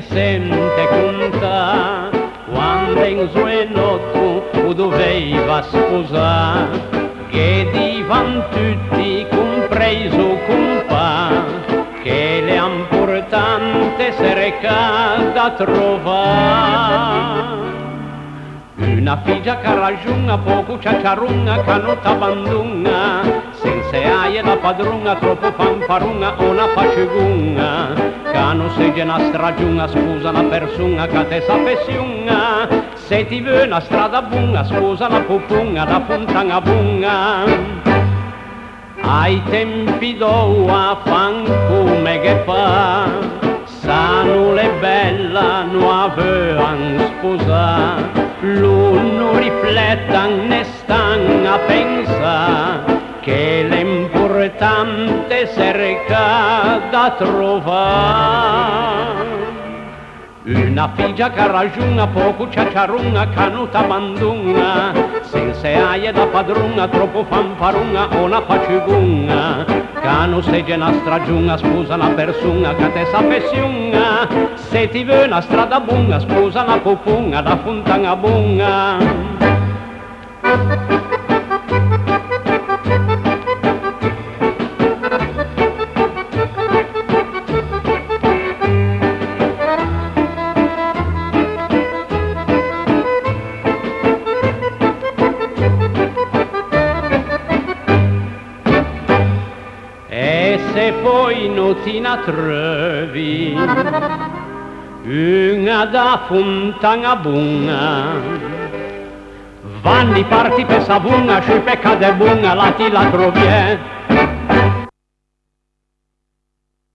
sente conta quando in suo tu doveva sposare, che divan tutti compreso compa, che le importante se reca da trovare. Una figlia che ragiona poco ciacciarunga che non t'abbandona, senza aia la padrona troppo fanfarunga o una facegunga, che non segge una stragiunga, scusa una persona che te s'affeziona, se ti vuoi una strada bunga, scusa una pupunga da fontana bunga. Ai tempi d'oa fan come che fa, sanno le bella non avevan sposato, l'uno riflettan ne stan a pensare che l'importante cerca da trovare. Una figlia che ragiona poco ciacciarunga che non t'abbandona, senza aia da padrona troppo fanfarunga o una facigunga, che non segge una stragiunga, scusa una persona che te s'affeziona, se ti vuoi una strada bunga, scusa una pupunga da fontana bunga. E se poi non ti ne trovi una da fontana bunga, vanni parti per sa bunga, sci pecca de bunga, la ti la trovi,